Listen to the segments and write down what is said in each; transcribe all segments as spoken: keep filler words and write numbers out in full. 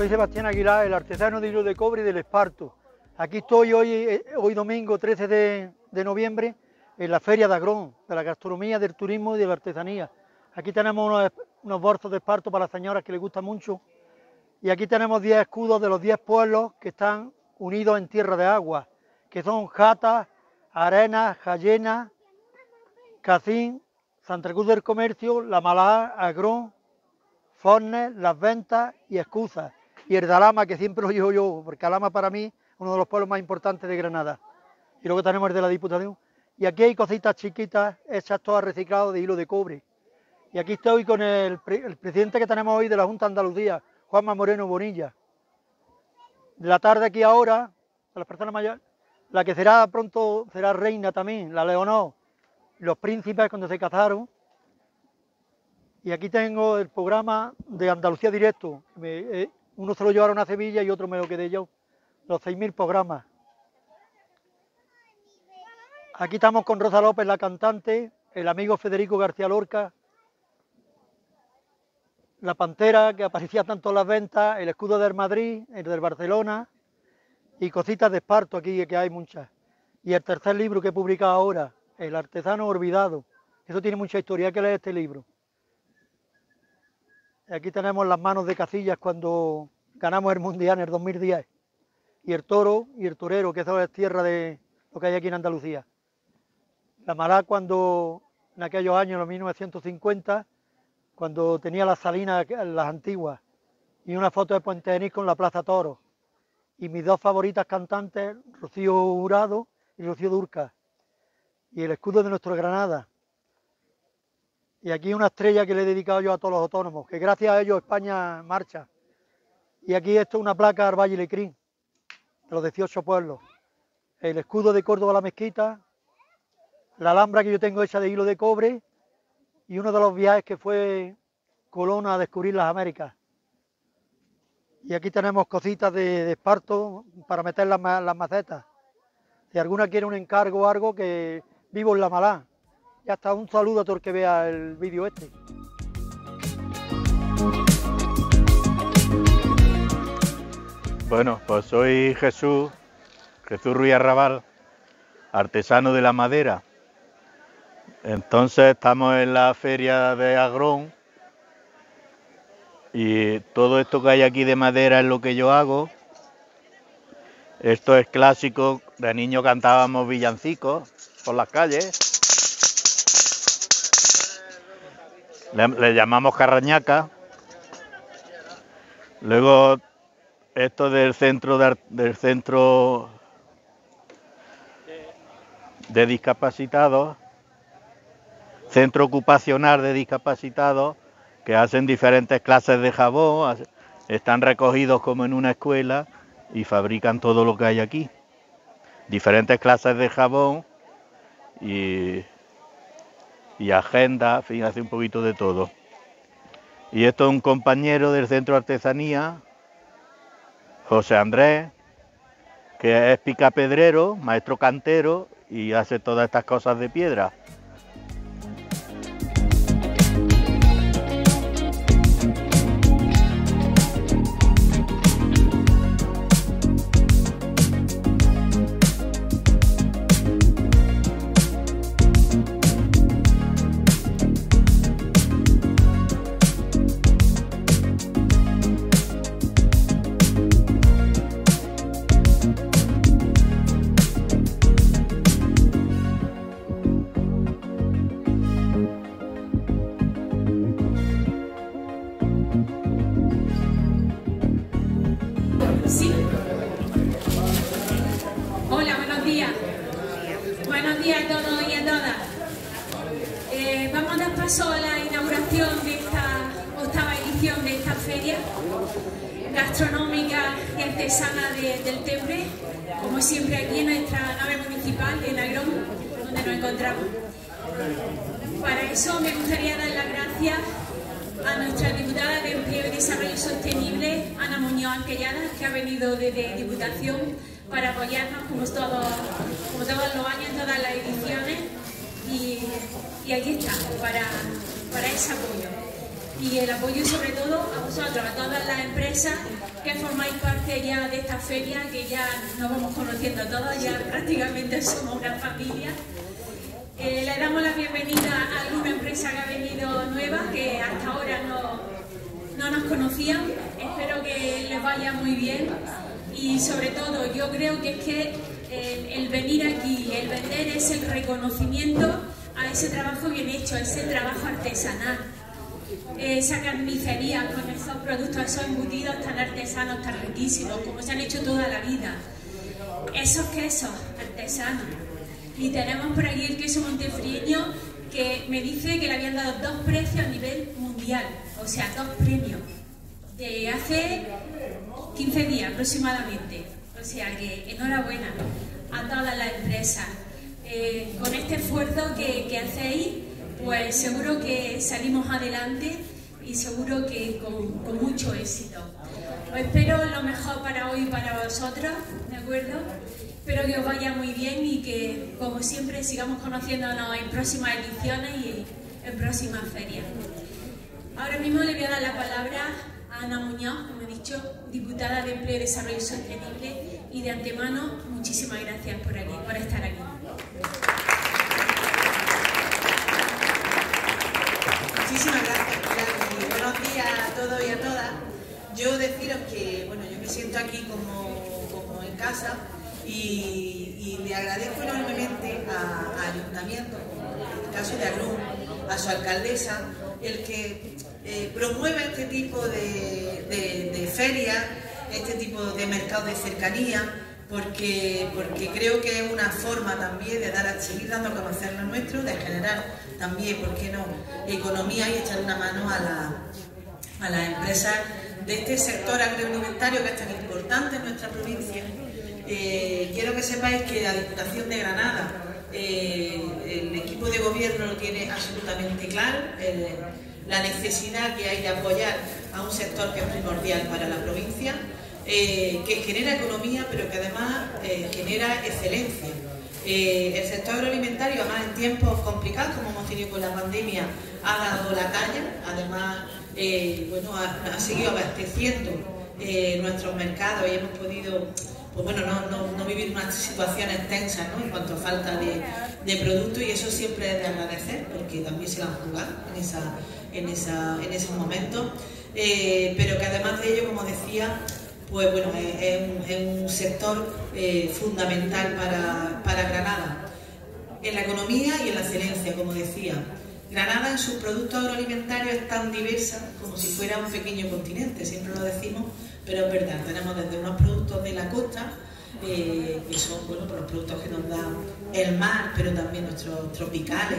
soy Sebastián Aguilar, el artesano de hilo de cobre y del esparto. Aquí estoy hoy, hoy domingo trece de, de noviembre, en la Feria de Agrón, de la gastronomía, del turismo y de la artesanía. Aquí tenemos unos, unos bolsos de esparto para las señoras que les gusta mucho. Y aquí tenemos diez escudos de los diez pueblos que están unidos en tierra de agua, que son Jata, Arenas, Jayena, Cacín, Santa Cruz del Comercio, La Malá, Agrón, Fornes, Las Ventas y Escuzas. Y el de Alhama, que siempre lo llevo yo, porque Alhama para mí es uno de los pueblos más importantes de Granada. Y luego tenemos el de la Diputación. Y aquí hay cositas chiquitas, hechas todas recicladas de hilo de cobre. Y aquí estoy con el, el presidente que tenemos hoy de la Junta de Andalucía, Juanma Moreno Bonilla. De la tarde aquí ahora, a las personas mayores, la que será pronto será reina también, la Leonor, los príncipes cuando se casaron. Y aquí tengo el programa de Andalucía Directo. Me, eh, uno se lo llevaron a Sevilla y otro me lo quedé yo. Los seis mil programas. Aquí estamos con Rosa López, la cantante, el amigo Federico García Lorca, la Pantera, que aparecía tanto en las ventas, el escudo del Madrid, el del Barcelona, y cositas de esparto aquí, que hay muchas. Y el tercer libro que he publicado ahora, El artesano olvidado. Eso tiene mucha historia, hay que leer este libro. Aquí tenemos las manos de Casillas cuando ganamos el Mundial en el dos mil diez. Y el toro y el torero, que eso es tierra de lo que hay aquí en Andalucía. La Malá cuando, en aquellos años, en los mil novecientos cincuenta, cuando tenía las salinas, las antiguas, y una foto de Puente Genil con la Plaza Toro. Y mis dos favoritas cantantes, Rocío Jurado y Rocío Durca. Y el escudo de nuestro Granada. Y aquí una estrella que le he dedicado yo a todos los autónomos, que gracias a ellos España marcha. Y aquí esto es una placa al Valle Lecrín, de los dieciocho pueblos. El escudo de Córdoba la Mezquita, la alhambra que yo tengo hecha de hilo de cobre, y uno de los viajes que fue Colón a descubrir las Américas. Y aquí tenemos cositas de, de esparto para meter las, las macetas. Si alguna quiere un encargo o algo, que vivo en La Malá. Ya está, un saludo a todo el que vea el vídeo este. Bueno, pues soy Jesús, Jesús Ruiz Arrabal, artesano de la madera. Entonces estamos en la feria de Agrón y todo esto que hay aquí de madera es lo que yo hago. Esto es clásico, de niño cantábamos villancicos por las calles. Le, le llamamos carrañaca. Luego esto del centro de, del centro de discapacitados, centro ocupacional de discapacitados, que hacen diferentes clases de jabón, están recogidos como en una escuela y fabrican todo lo que hay aquí. Diferentes clases de jabón y, y agenda, en fin, hace un poquito de todo. Y esto es un compañero del centro de artesanía, José Andrés, que es picapedrero, maestro cantero y hace todas estas cosas de piedra. Sí. Hola, buenos días. Buenos días a todos y a todas. Eh, vamos a dar paso a la inauguración de esta octava edición de esta feria gastronómica y artesana de, del Tebre, como siempre aquí en nuestra nave municipal en Agrón, donde nos encontramos. Para eso me gustaría dar las gracias a nuestra diputada de Empleo y Desarrollo Sostenible, Ana Muñoz Anquellana, que ha venido desde Diputación para apoyarnos como todos, como todos los años en todas las ediciones, y, y aquí está, para, para ese apoyo. y el apoyo sobre todo a vosotros, a todas las empresas que formáis parte ya de esta feria, que ya nos vamos conociendo todos, ya prácticamente somos una familia. Eh, le damos la bienvenida a alguna empresa que ha venido nueva, que hasta ahora no, no nos conocían. Espero que les vaya muy bien y sobre todo yo creo que es que el, el venir aquí, el vender es el reconocimiento a ese trabajo bien hecho, a ese trabajo artesanal. Esa carnicería con esos productos, esos embutidos tan artesanos, tan riquísimos, como se han hecho toda la vida. Esos quesos artesanos. Y tenemos por aquí el queso montefrieño, que me dice que le habían dado dos precios a nivel mundial, o sea, dos premios, de hace quince días aproximadamente. O sea que enhorabuena a todas las empresas. Eh, con este esfuerzo que, que hacéis, pues seguro que salimos adelante y seguro que con, con mucho éxito. Os espero lo mejor para hoy y para vosotros, ¿de acuerdo? Espero que os vaya muy bien y que, como siempre, sigamos conociéndonos en próximas ediciones y en próximas ferias. Ahora mismo le voy a dar la palabra a Ana Muñoz, como he dicho, diputada de Empleo y Desarrollo Sostenible, y de antemano, muchísimas gracias por, aquí, por estar aquí. Muchísimas gracias, Pilar, y buenos días a todos y a todas. Yo deciros que, bueno, yo me siento aquí como, como en casa y, y le agradezco enormemente al Ayuntamiento, en el caso de Agrún, a su alcaldesa, el que eh, promueva este tipo de, de, de ferias, este tipo de mercados de cercanía, porque, porque creo que es una forma también de dar a, seguir dando a conocer lo nuestro, de generar también, ¿por qué no?, economía y echar una mano a, la, a las empresas de este sector agroalimentario que es tan importante en nuestra provincia. Eh, quiero que sepáis que la Diputación de Granada, eh, el equipo de gobierno lo tiene absolutamente claro, el, la necesidad que hay de apoyar a un sector que es primordial para la provincia, eh, que genera economía, pero que además eh, genera excelencia. Eh, el sector agroalimentario, además en tiempos complicados como hemos tenido con la pandemia, ha dado la talla, además eh, bueno, ha, ha seguido abasteciendo eh, nuestros mercados y hemos podido, pues bueno, no, no, no vivir unas situaciones tensas, ¿no?, en cuanto a falta de, de productos, y eso siempre es de agradecer, porque también se la han jugado en, esa, en, esa, en esos momentos, eh, pero que además de ello, como decía, pues bueno, es, es, un, es un sector eh, fundamental para, para Granada, en la economía y en la excelencia, como decía. Granada en sus productos agroalimentarios es tan diversa como si fuera un pequeño continente, siempre lo decimos, pero es verdad, tenemos desde unos productos de la costa, eh, que son, bueno, pues los productos que nos da el mar, pero también nuestros tropicales,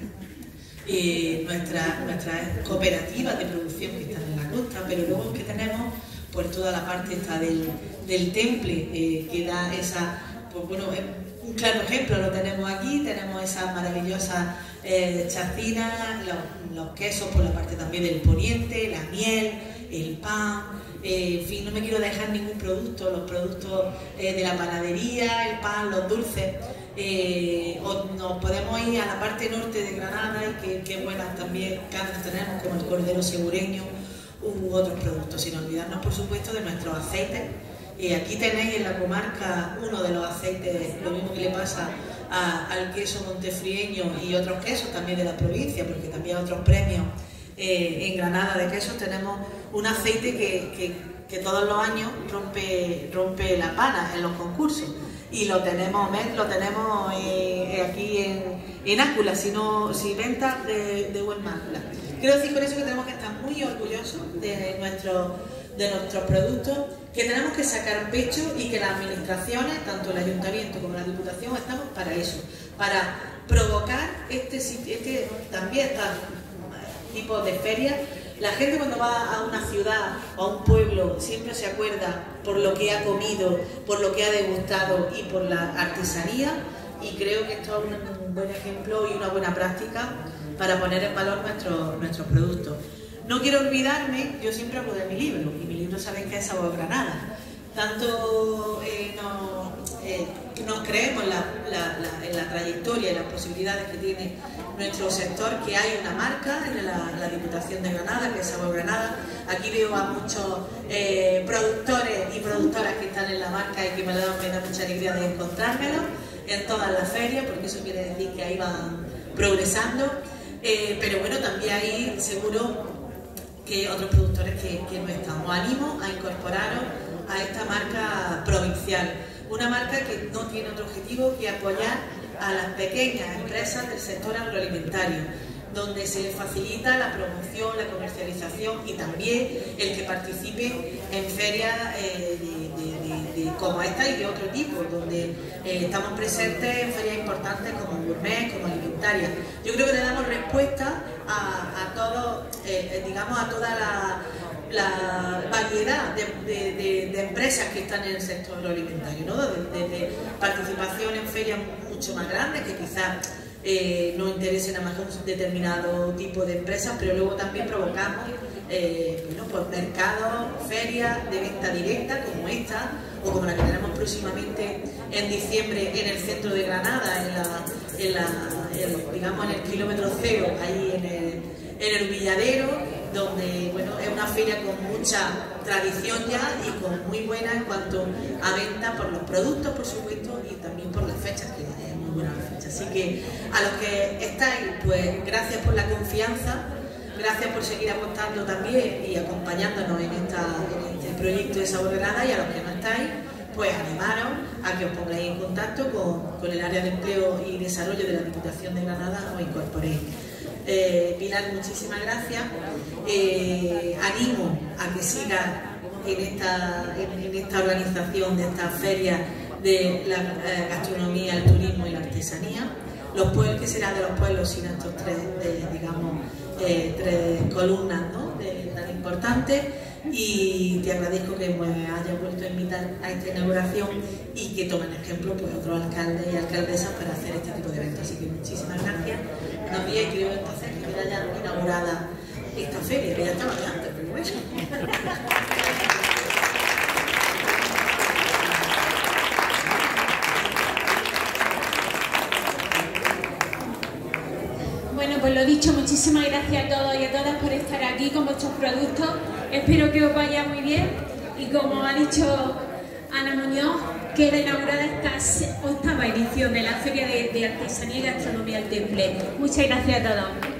eh, nuestras, nuestras cooperativas de producción que están en la costa, pero luego es que tenemos por toda la parte esta del, del temple, eh, que da esa, pues bueno, un claro ejemplo lo tenemos aquí, tenemos esas maravillosas eh, chacinas, los, los quesos por la parte también del poniente, la miel, el pan, eh, en fin, no me quiero dejar ningún producto, los productos eh, de la panadería, el pan, los dulces, eh, o nos podemos ir a la parte norte de Granada y que, que buenas también carnes tenemos, como el cordero segureño u otros productos, sin olvidarnos por supuesto de nuestros aceites. Eh, aquí tenéis en la comarca uno de los aceites, lo mismo que le pasa a, al queso montefrieño y otros quesos también de la provincia, porque también hay otros premios eh, en Granada de quesos. Tenemos un aceite que, que, que todos los años rompe, rompe la pana en los concursos, y lo tenemos, lo tenemos eh, aquí en, en Ácula, si, no, si ventas de, de buen mácula. Quiero decir con eso que tenemos que estar muy orgullosos de, nuestro, de nuestros productos, que tenemos que sacar pecho y que las administraciones, tanto el Ayuntamiento como la Diputación, estamos para eso, para provocar este, este también estos tipos de ferias. La gente cuando va a una ciudad o a un pueblo siempre se acuerda por lo que ha comido, por lo que ha degustado y por la artesanía, y creo que esto es un buen ejemplo y una buena práctica para poner en valor nuestros, nuestros productos. No quiero olvidarme, yo siempre hablo de mi libro, y mi libro saben que es Sabor Granada. Tanto eh, no, eh, nos creemos la, la, la, en la trayectoria y las posibilidades que tiene nuestro sector, que hay una marca en la, la Diputación de Granada, que es Sabor Granada. Aquí veo a muchos eh, productores y productoras que están en la marca y que me da, me da mucha alegría de encontrármelos en todas las ferias, porque eso quiere decir que ahí van progresando. Eh, pero bueno, también hay seguro que otros productores que, que no están. Os animo a incorporaros a esta marca provincial. Una marca que no tiene otro objetivo que apoyar a las pequeñas empresas del sector agroalimentario, donde se les facilita la promoción, la comercialización y también el que participe en ferias eh, de, de, de, de, como esta y de otro tipo, donde eh, estamos presentes en ferias importantes como gourmet, como alimentarias. Yo creo que le damos respuesta a, a todos, eh, digamos, a toda la... la variedad de, de, de, de empresas que están en el sector agroalimentario, ¿no? Desde de, de participación en ferias mucho más grandes que quizás eh, no interesen a más un determinado tipo de empresas, pero luego también provocamos eh, bueno, pues mercados, ferias de venta directa como esta o como la que tenemos próximamente en diciembre en el centro de Granada, en la, en la, en, digamos en el kilómetro cero, ahí en el, en el Villadero, donde bueno, es una feria con mucha tradición ya y con muy buena en cuanto a venta por los productos, por supuesto, y también por las fechas, que es muy buena la fecha. Así que a los que estáis, pues gracias por la confianza, gracias por seguir apostando también y acompañándonos en, esta, en este proyecto de Sabor Granada, y a los que no estáis, pues animaros a que os pongáis en contacto con, con el área de empleo y desarrollo de la Diputación de Granada, os incorporéis. Eh, Pilar, muchísimas gracias. Eh, animo a que siga en esta, en, en esta organización de esta feria de la eh, gastronomía, el turismo y la artesanía. Los pueblos, que será de los pueblos sin estos tres, de, digamos, eh, tres columnas, ¿no? de, tan importantes. Y te agradezco que pues, hayas vuelto a invitar a esta inauguración y que tomen ejemplo pues, otros alcaldes y alcaldesas para hacer este tipo de eventos. Así que muchísimas gracias. No había creo entonces que queda ya inaugurada esta feria, que ya estaba de antes, pero bueno. Bueno, pues lo dicho, muchísimas gracias a todos y a todas por estar aquí con vuestros productos. Espero que os vaya muy bien y como ha dicho Ana Muñoz, queda inaugurada esta octava edición de la Feria de, de Artesanía y Gastronomía del Temple. Muchas gracias a todos.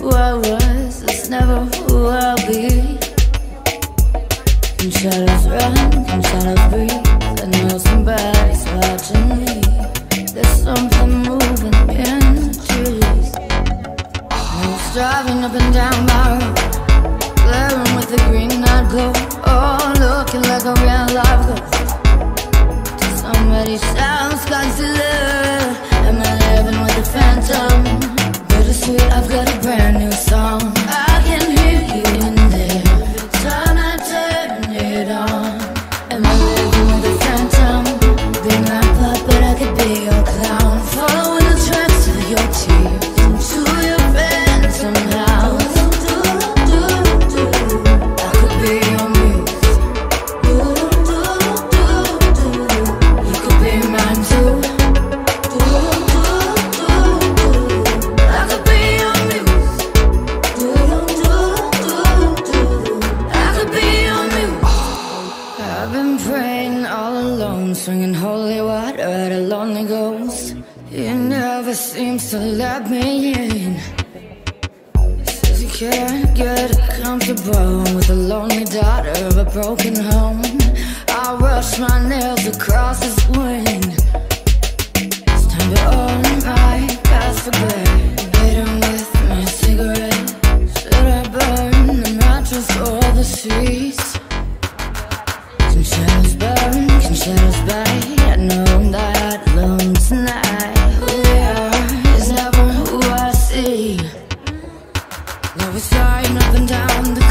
who I was, it's never who I'll be. Can shadows run, can shadows breathe? I know somebody's watching me. There's something moving in the trees. I was driving up and down my road, glaring with the green-eyed glow. Oh, looking like a real life ghost. To somebody sounds considered. Am I living with a phantom? Bittersweet, I've got a brand new song. I can hear you in there. Time I turn it on. Am I living with a phantom? Be my puppet, I could be your clown. Following the tracks of your tears into your phantom house. I could be your muse. You could be mine too. I could be your muse. I could be your muse. I've been praying all alone, swinging holy water at a lonely ghost. He never seems to let me in. Says you can't get comfortable with the lonely daughter of a broken home. I rush my nails across his wing. It's time to own my past for good. Hit him with my cigarette. Should I burn the mattress or the sheets? Can shadows burn, can shadows bite? I know that alone tonight. Who we are is never who I see. Now we're sliding up and down the